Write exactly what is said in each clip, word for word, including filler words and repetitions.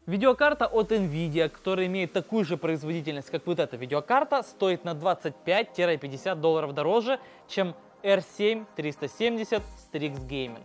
Видеокарта от NVIDIA, которая имеет такую же производительность, как вот эта видеокарта, стоит на двадцать пять — пятьдесят долларов дороже, чем эр семь триста семьдесят Strix Gaming.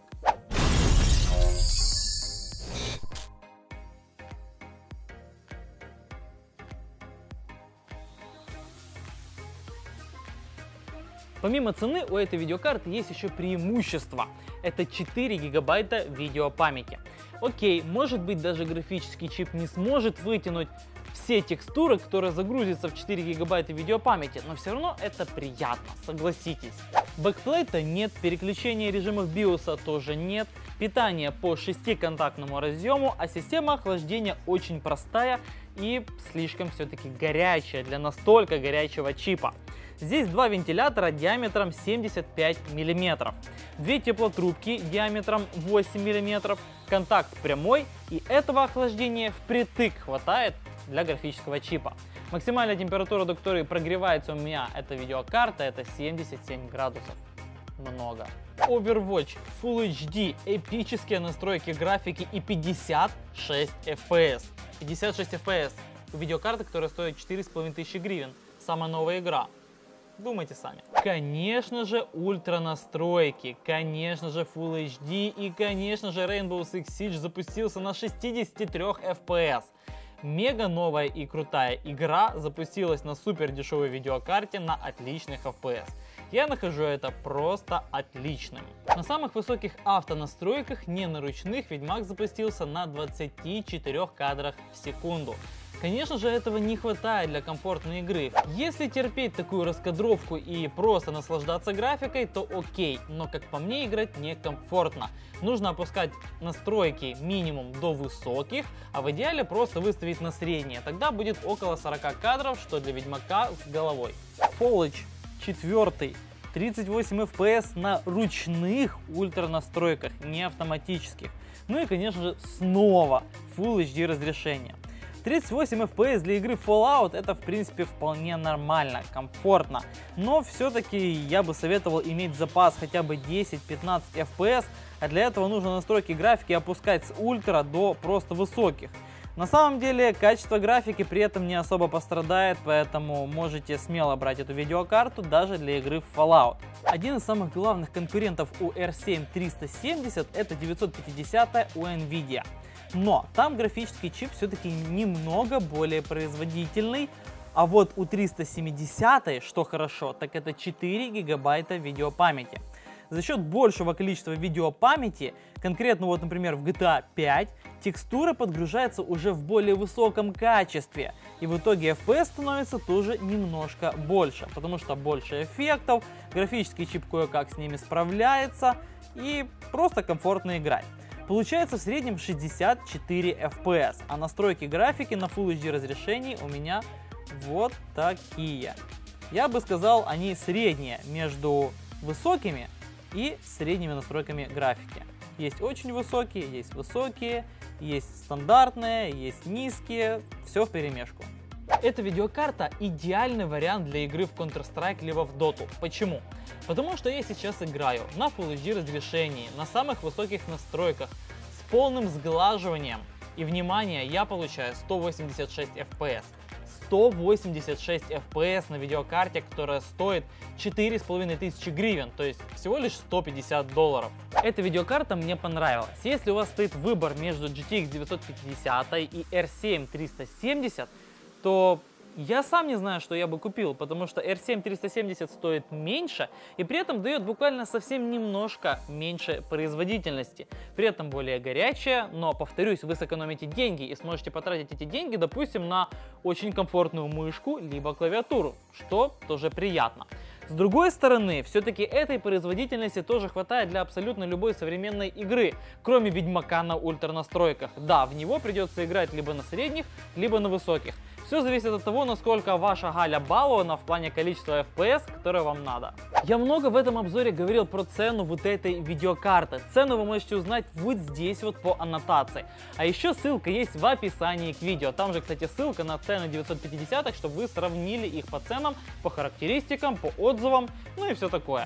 Помимо цены, у этой видеокарты есть еще преимущество. Это четыре гигабайта видеопамяти. Окей, может быть, даже графический чип не сможет вытянуть все текстуры, которые загрузятся в четыре гигабайта видеопамяти, но все равно это приятно, согласитесь. Бэкплейта нет, переключения режимов биоса тоже нет, питание по шестиконтактному разъему, а система охлаждения очень простая и слишком все-таки горячая для настолько горячего чипа. Здесь два вентилятора диаметром семьдесят пять миллиметров, две теплотрубки диаметром восемь миллиметров, контакт прямой, и этого охлаждения впритык хватает для графического чипа. Максимальная температура, до которой прогревается у меня эта видеокарта, это семьдесят семь градусов. Много. Overwatch Full эйч ди, эпические настройки графики и пятьдесят шесть эф пи эс. пятьдесят шесть эф пи эс у видеокарты, которая стоит четыре с половиной тысячи гривен. Самая новая игра. Думайте сами. Конечно же, ультра настройки, конечно же, Full эйч ди и, конечно же, Rainbow Six Siege запустился на шестидесяти трёх эф пи эс. Мега новая и крутая игра запустилась на супер дешевой видеокарте на отличных эф пи эс. Я нахожу это просто отличным. На самых высоких автонастройках, не на ручных, Ведьмак запустился на двадцати четырёх кадрах в секунду. Конечно же, этого не хватает для комфортной игры. Если терпеть такую раскадровку и просто наслаждаться графикой, то окей, но как по мне, играть некомфортно. Нужно опускать настройки минимум до высоких, а в идеале просто выставить на среднее. Тогда будет около сорока кадров, что для Ведьмака с головой. Fallout четыре, тридцать восемь эф пи эс на ручных ультра настройках, не автоматических. Ну и конечно же снова Full эйч ди разрешение. тридцать восемь эф пи эс для игры Fallout это в принципе вполне нормально, комфортно, но все-таки я бы советовал иметь запас хотя бы десять-пятнадцать эф пи эс, а для этого нужно настройки графики опускать с ультра до просто высоких. На самом деле качество графики при этом не особо пострадает, поэтому можете смело брать эту видеокарту даже для игры в Fallout. Один из самых главных конкурентов у эр семь триста семьдесят это девятьсот пятьдесят у NVIDIA. Но там графический чип все-таки немного более производительный, а вот у триста семидесятой, что хорошо, так это четыре гигабайта видеопамяти. За счет большего количества видеопамяти, конкретно вот, например, в джи ти эй пять, текстура подгружается уже в более высоком качестве, и в итоге эф пи эс становится тоже немножко больше, потому что больше эффектов, графический чип кое-как с ними справляется, и просто комфортно играть. Получается в среднем шестьдесят четыре эф пи эс, а настройки графики на Full эйч ди разрешении у меня вот такие. Я бы сказал, они средние между высокими и средними настройками графики. Есть очень высокие, есть высокие, есть стандартные, есть низкие, все вперемешку. Эта видеокарта идеальный вариант для игры в Counter-Strike либо в Доту. Почему? Потому что я сейчас играю на Full эйч ди разрешении, на самых высоких настройках, с полным сглаживанием. И, внимание, я получаю сто восемьдесят шесть эф пи эс. сто восемьдесят шесть эф пи эс на видеокарте, которая стоит четыре с половиной тысячи гривен, то есть всего лишь сто пятьдесят долларов. Эта видеокарта мне понравилась. Если у вас стоит выбор между джи ти экс девятьсот пятьдесят и эр семь триста семьдесят, то я сам не знаю, что я бы купил, потому что эр семь триста семьдесят стоит меньше и при этом дает буквально совсем немножко меньше производительности. При этом более горячая, но, повторюсь, вы сэкономите деньги и сможете потратить эти деньги, допустим, на очень комфортную мышку либо клавиатуру, что тоже приятно. С другой стороны, все-таки этой производительности тоже хватает для абсолютно любой современной игры, кроме Ведьмака на ультра настройках. Да, в него придется играть либо на средних, либо на высоких. Все зависит от того, насколько ваша Галя балована в плане количества эф пи эс, которое вам надо. Я много в этом обзоре говорил про цену вот этой видеокарты. Цену вы можете узнать вот здесь вот по аннотации. А еще ссылка есть в описании к видео. Там же, кстати, ссылка на цены девятьсот пятидесятых, чтобы вы сравнили их по ценам, по характеристикам, по отзывам, ну и все такое.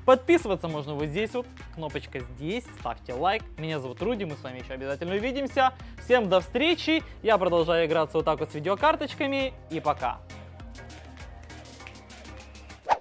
Подписываться можно вот здесь вот, кнопочка здесь, ставьте лайк. Меня зовут Руди, мы с вами еще обязательно увидимся. Всем до встречи, я продолжаю играться вот так вот с видеокарточками и пока.